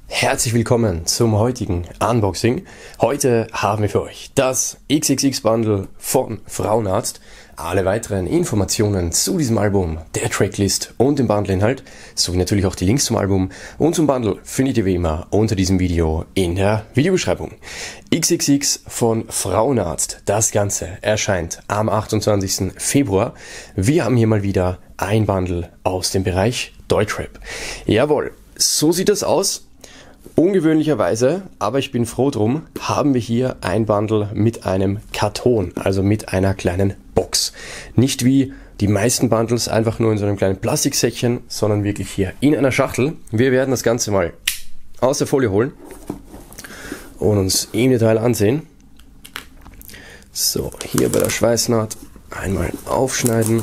Herzlich willkommen zum heutigen Unboxing. Heute haben wir für euch das XXX-Bundle von Frauenarzt. Alle weiteren Informationen zu diesem Album, der Tracklist und dem Bundleinhalt, sowie natürlich auch die Links zum Album und zum Bundle findet ihr wie immer unter diesem Video in der Videobeschreibung. XXX von Frauenarzt. Das Ganze erscheint am 28. Februar. Wir haben hier mal wieder ein Bundle aus dem Bereich Deutschrap. Jawohl, so sieht das aus. Ungewöhnlicherweise, aber ich bin froh drum, haben wir hier ein Bundle mit einem Karton, also mit einer kleinen Box. Nicht wie die meisten Bundles einfach nur in so einem kleinen Plastiksäckchen, sondern wirklich hier in einer Schachtel. Wir werden das Ganze mal aus der Folie holen und uns im Detail ansehen. So, hier bei der Schweißnaht einmal aufschneiden.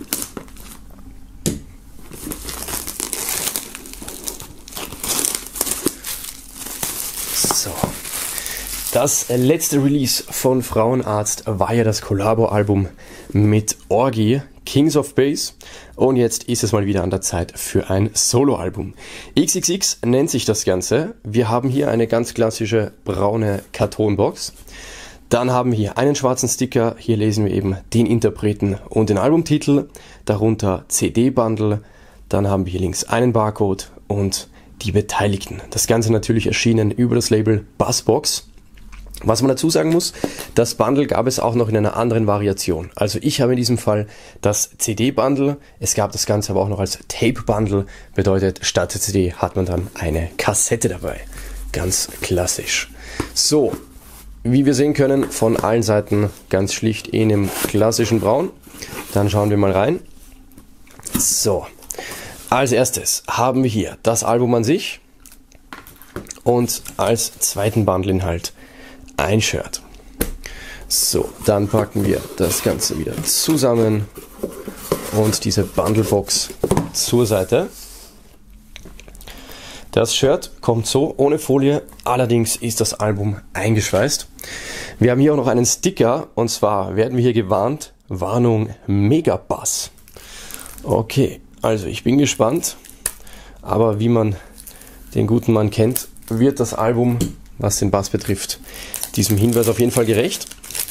So. Das letzte Release von Frauenarzt war ja das Collabo-Album mit Orgy, Kings of Bass, und jetzt ist es mal wieder an der Zeit für ein Solo-Album. XXX nennt sich das Ganze. Wir haben hier eine ganz klassische braune Kartonbox. Dann haben wir hier einen schwarzen Sticker. Hier lesen wir eben den Interpreten und den Albumtitel. Darunter CD-Bundle. Dann haben wir hier links einen Barcode und die Beteiligten. Das Ganze natürlich erschienen über das Label Buzzbox. Was man dazu sagen muss, das Bundle gab es auch noch in einer anderen Variation. Also ich habe in diesem Fall das CD-Bundle. Es gab das Ganze aber auch noch als Tape-Bundle. Bedeutet, statt der CD hat man dann eine Kassette dabei. Ganz klassisch. So, wie wir sehen können, von allen Seiten ganz schlicht in dem klassischen Braun. Dann schauen wir mal rein. So. Als erstes haben wir hier das Album an sich und als zweiten Bundleinhalt ein Shirt. So, dann packen wir das Ganze wieder zusammen und diese Bundlebox zur Seite. Das Shirt kommt so ohne Folie, allerdings ist das Album eingeschweißt. Wir haben hier auch noch einen Sticker, und zwar werden wir hier gewarnt, Warnung Megabass. Okay. Also ich bin gespannt, aber wie man den guten Mann kennt, wird das Album, was den Bass betrifft, diesem Hinweis auf jeden Fall gerecht.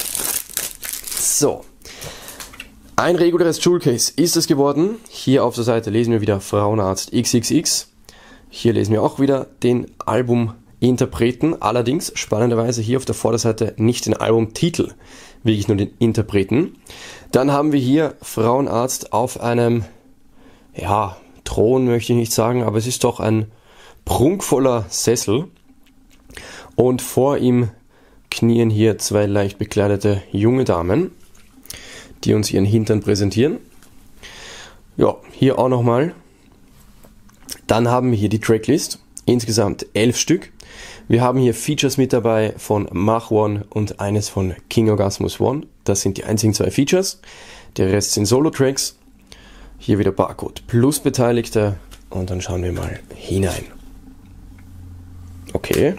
So, ein reguläres Jewel Case ist es geworden. Hier auf der Seite lesen wir wieder Frauenarzt XXX. Hier lesen wir auch wieder den Albuminterpreten, allerdings spannenderweise hier auf der Vorderseite nicht den Albumtitel, wirklich nur den Interpreten. Dann haben wir hier Frauenarzt auf einem, ja, Thron möchte ich nicht sagen, aber es ist doch ein prunkvoller Sessel. Und vor ihm knien hier zwei leicht bekleidete junge Damen, die uns ihren Hintern präsentieren. Ja, hier auch nochmal. Dann haben wir hier die Tracklist, insgesamt 11 Stück. Wir haben hier Features mit dabei von Mach One und eines von King Orgasmus One. Das sind die einzigen zwei Features. Der Rest sind Solo-Tracks. Hier wieder Barcode plus Beteiligte und dann schauen wir mal hinein. Okay.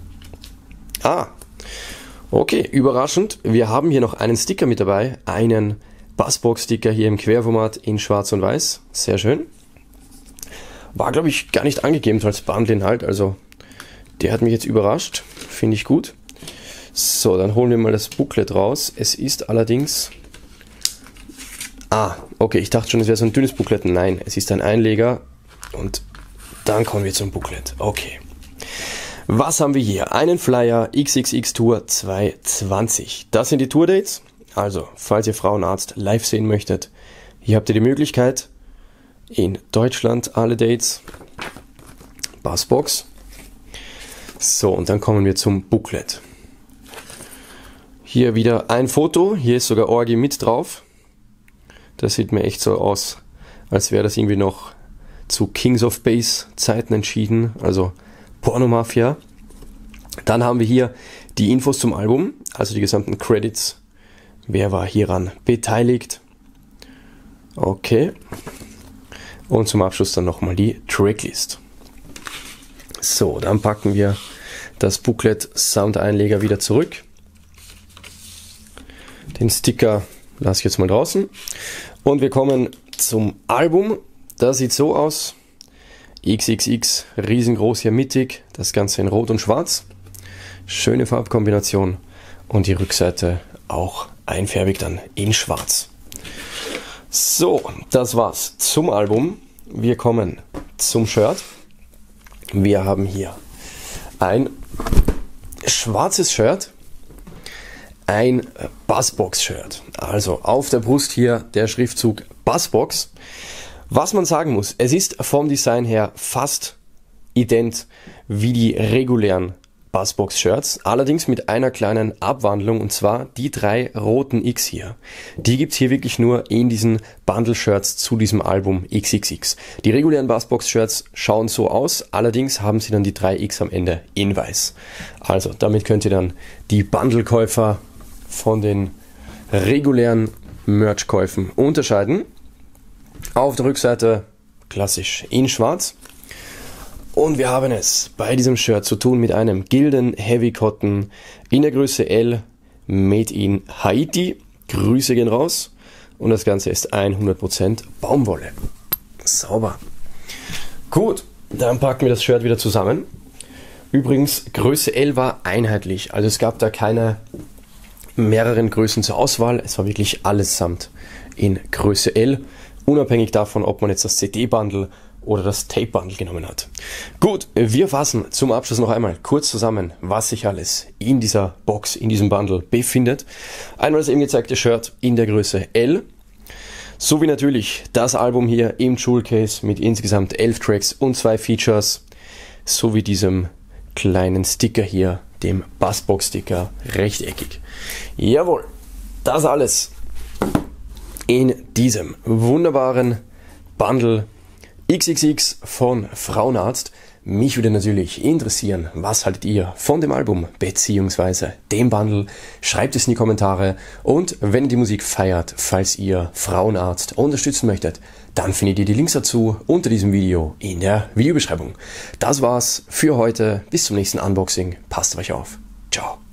Okay, überraschend. Wir haben hier noch einen Sticker mit dabei, einen Buzzbox-Sticker hier im Querformat in Schwarz und Weiß. Sehr schön. War, glaube ich, gar nicht angegeben als Bundleinhalt, also der hat mich jetzt überrascht. Finde ich gut. So, dann holen wir mal das Booklet raus. Es ist allerdings... okay, ich dachte schon, es wäre so ein dünnes Booklet. Nein, es ist ein Einleger und dann kommen wir zum Booklet. Okay. Was haben wir hier? Einen Flyer XXX Tour 2020. Das sind die Tourdates. Also, falls ihr Frauenarzt live sehen möchtet, hier habt ihr die Möglichkeit. In Deutschland alle Dates. Buzzbox. So, und dann kommen wir zum Booklet. Hier wieder ein Foto. Hier ist sogar Orgy mit drauf. Das sieht mir echt so aus, als wäre das irgendwie noch zu Kings of Bass Zeiten entschieden, also Pornomafia. Dann haben wir hier die Infos zum Album, also die gesamten Credits. Wer war hieran beteiligt? Okay. Und zum Abschluss dann nochmal die Tracklist. So, dann packen wir das Booklet samt Einleger wieder zurück. Den Sticker lasse ich jetzt mal draußen. Und wir kommen zum Album. Das sieht so aus. XXX, riesengroß hier mittig, das Ganze in Rot und Schwarz. Schöne Farbkombination und die Rückseite auch einfärbig dann in Schwarz. So, das war's zum Album. Wir kommen zum Shirt. Wir haben hier ein schwarzes Shirt, ein Buzzbox-Shirt. Also auf der Brust hier der Schriftzug Buzzbox. Was man sagen muss, es ist vom Design her fast ident wie die regulären Buzzbox-Shirts, allerdings mit einer kleinen Abwandlung, und zwar die 3 roten X hier. Die gibt's hier wirklich nur in diesen Bundle-Shirts zu diesem Album XXX. Die regulären Buzzbox-Shirts schauen so aus, allerdings haben sie dann die 3 X am Ende in weiß. Also damit könnt ihr dann die Bundle-Käufer von den regulären Merch-Käufen unterscheiden. Auf der Rückseite klassisch in schwarz. Und wir haben es bei diesem Shirt zu tun mit einem Gildan Heavy Cotton in der Größe L, made in Haiti. Grüße gehen raus. Und das Ganze ist 100% Baumwolle. Sauber. Gut, dann packen wir das Shirt wieder zusammen. Übrigens, Größe L war einheitlich. Also es gab da keine mehreren Größen zur Auswahl. Es war wirklich allesamt in Größe L. Unabhängig davon, ob man jetzt das CD-Bundle oder das Tape-Bundle genommen hat. Gut, wir fassen zum Abschluss noch einmal kurz zusammen, was sich alles in dieser Box, in diesem Bundle befindet. Einmal das eben gezeigte Shirt in der Größe L, sowie natürlich das Album hier im Jewel Case mit insgesamt 11 Tracks und 2 Features, sowie diesem kleinen Sticker hier, dem Buzzbox-Sticker, rechteckig. Jawohl, das alles in diesem wunderbaren Bundle XXX von Frauenarzt. Mich würde natürlich interessieren, was haltet ihr von dem Album bzw. dem Bundle? Schreibt es in die Kommentare, und wenn ihr die Musik feiert, falls ihr Frauenarzt unterstützen möchtet, dann findet ihr die Links dazu unter diesem Video in der Videobeschreibung. Das war's für heute. Bis zum nächsten Unboxing. Passt auf euch auf. Ciao.